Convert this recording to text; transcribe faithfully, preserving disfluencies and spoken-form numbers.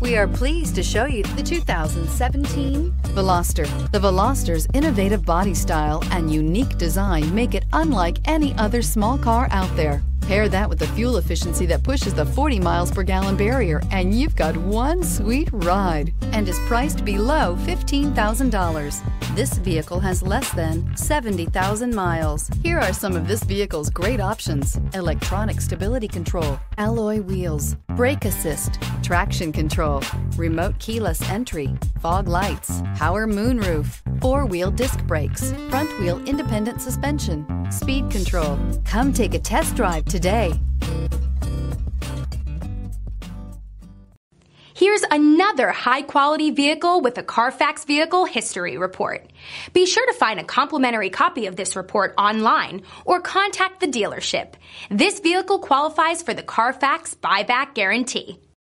We are pleased to show you the two thousand seventeen Veloster. The Veloster's innovative body style and unique design make it unlike any other small car out there. Pair that with the fuel efficiency that pushes the forty miles per gallon barrier, and you've got one sweet ride, and is priced below fifteen thousand dollars. This vehicle has less than seventy thousand miles. Here are some of this vehicle's great options: electronic stability control, alloy wheels, brake assist, traction control, remote keyless entry, fog lights, power moonroof, four-wheel disc brakes, front-wheel independent suspension, speed control. Come take a test drive today. Here's another high-quality vehicle with a Carfax Vehicle History Report. Be sure to find a complimentary copy of this report online or contact the dealership. This vehicle qualifies for the Carfax Buyback Guarantee.